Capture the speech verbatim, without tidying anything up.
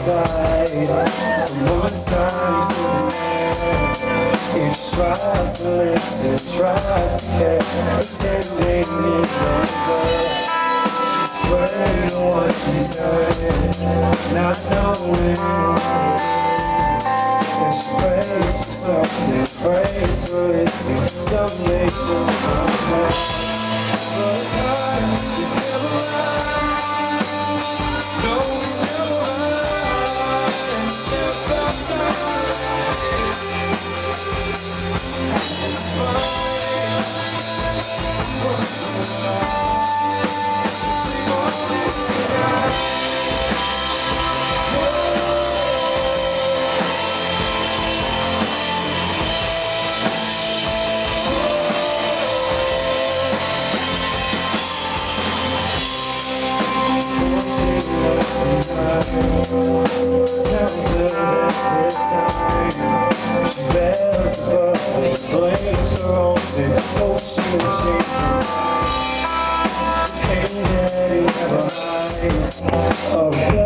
side, from one side to the next. It tries to listen, tries to care, pretending it won't hurt. She's afraid of what she's heard, not knowing what it is. And she prays for something, prays for it, some nation of man. But time is never right. No, it's never right. Step by time. It's fine. What's the lie? Sleep on this tonight. Tells her that this time she bears the burden, blames her own sin, hopes she'll change her mind. Pain that he never hides.